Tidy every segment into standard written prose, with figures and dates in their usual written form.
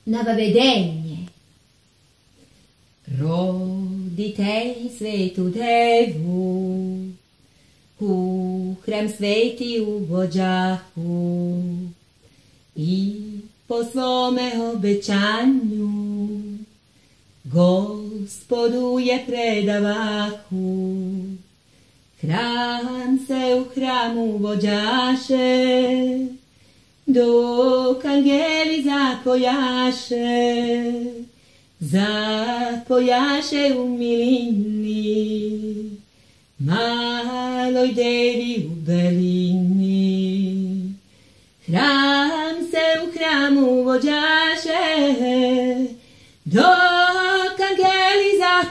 Navedenje. Roditelj svetu devu u hram sveti uvođahu i po svome obećanju Gospodu je predavahu. Hram se u hramu vođaše, dok angeli zapojaše u milini, maloj devi u belini. Hram se u hramu vođaše, dok angeli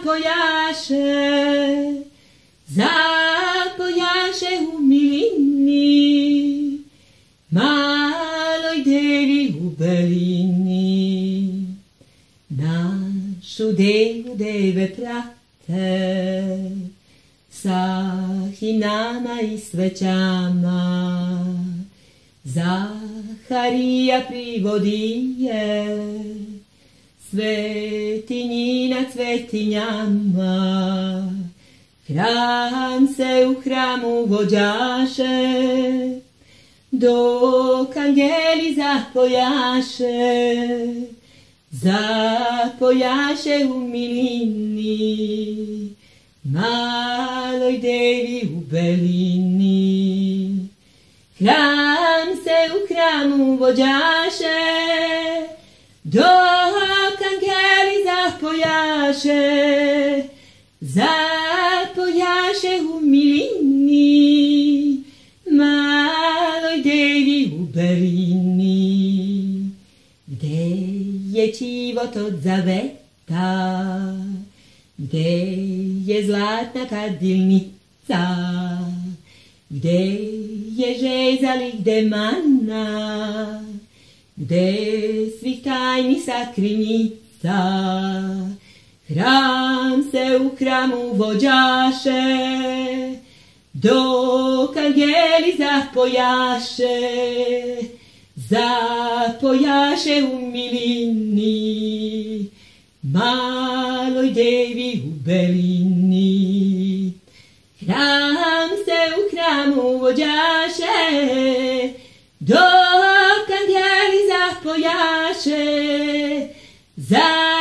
zapojaše u milini, maloj devi u belini. Našu devu deve prate sa himnama i svećama, Zaharija privodije svetinji nad svetinjama. Hram se u hramu vođaše, dok angeli zapojaše u milini, maloj devi u belini. Hram se u hramu vođaše, dok angeli zapojaše u milini, maloj devi u belini. Gde je čivot od zaveta, gde je zlatna kadilnica, gde je žezal i gde mana, gde svih tajni sakrinica. Hram se u hramu vođaše, dok angeli zapojaše u milini, maloj devi u belini. Hram se u hramu vođaše, dok angeli zapojaše